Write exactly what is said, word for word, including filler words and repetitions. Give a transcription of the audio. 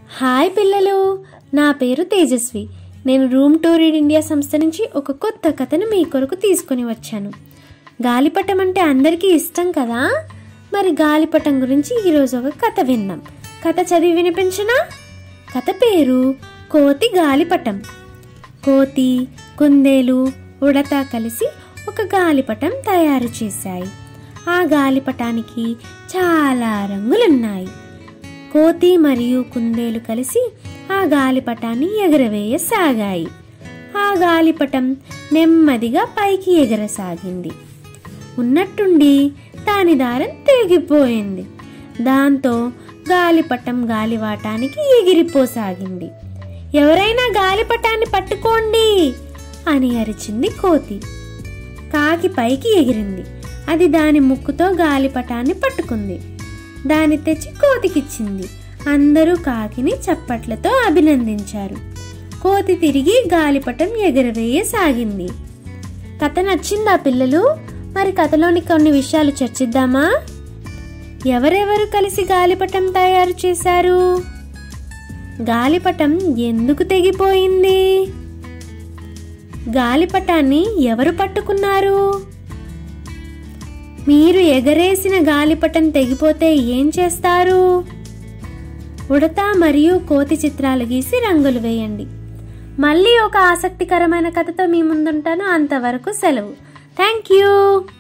Hi పిల్లలు, నా పేరు తేజస్వి. నేను రూమ్ టు రీడ్ ఇండియా సంస్థ నుంచి ఒక కొత్త కథను మీ కొరకు తీసుకొని వచ్చాను. గాలిపటం అంటే అందరికీ ఇష్టం కదా. మరి గాలిపటం గురించి ఈరోజు ఒక కథ విందాం. కథ చదివి వినిపించనా? కథ పేరు కోతి గాలిపటం. కోతి, కుందేలు, ఉడత కలిసి ఒక గాలిపటం తయారు చేశాయి. ఆ గాలిపటానికి చాలా రంగులున్నాయి. కోతి మరియు కుందేలు కలిసి ఆ గాలిపటాన్ని ఎగరవేయసాగాయి. ఆ గాలిపటం నెమ్మదిగా పైకి ఎగరసాగింది. ఉన్నట్టుండి దాని దారం తెగిపోయింది. దాంతో గాలిపటం గాలివాటానికి ఎగిరిపోసాగింది. ఎవరైనా గాలిపటాన్ని పట్టుకోండి అని అరిచింది కోతి. కాకి పైకి ఎగిరింది. అది దాని ముక్కుతో గాలిపటాన్ని పట్టుకుంది. దాన్ని తెచ్చి కోతికిచ్చింది. అందరూ కాకిని చప్పట్లతో అభినందించారు. కోతి తిరిగి గాలిపటం ఎగరవేయసాగింది. కథ నచ్చిందా పిల్లలు? మరి కథలోని కొన్ని విషయాలు చర్చిద్దామా? ఎవరెవరు కలిసి గాలిపటం తయారు చేశారు? గాలిపటం ఎందుకు తెగిపోయింది? గాలిపటాన్ని ఎవరు పట్టుకున్నారు? మీరు ఎగరేసిన గాలిపటం తెగిపోతే ఏం చేస్తారు? ఉడత మరియు కోతి చిత్రాలు గీసి రంగులు వేయండి. మళ్ళీ ఒక ఆసక్తికరమైన కథతో మీ ముందుంటాను. అంతవరకు సెలవు. Thank you.